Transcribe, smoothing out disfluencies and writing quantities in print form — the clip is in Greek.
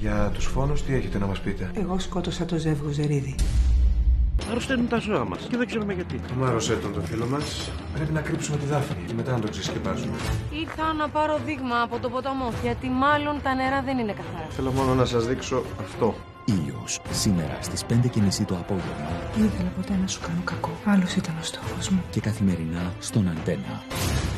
Για τους φόνους τι έχετε να μας πείτε? Εγώ σκότωσα το ζεύγο Ζερίδη. Αρρωσταίνουν τα ζώα μας και δεν ξέρουμε γιατί. Το μάρωσέ τον φίλο μας. Πρέπει να κρύψουμε τη Δάφνη και μετά να τον ξεσκεπάσουμε. Ήρθα να πάρω δείγμα από τον ποταμό, γιατί μάλλον τα νερά δεν είναι καθαρά. Θέλω μόνο να σας δείξω αυτό. Ήλιος, σήμερα στις 5:30 το απόγευμα. Δεν ήθελα ποτέ να σου κάνω κακό. Άλλος ήταν ο στόχος μου. Και καθημερινά στον Αντένα.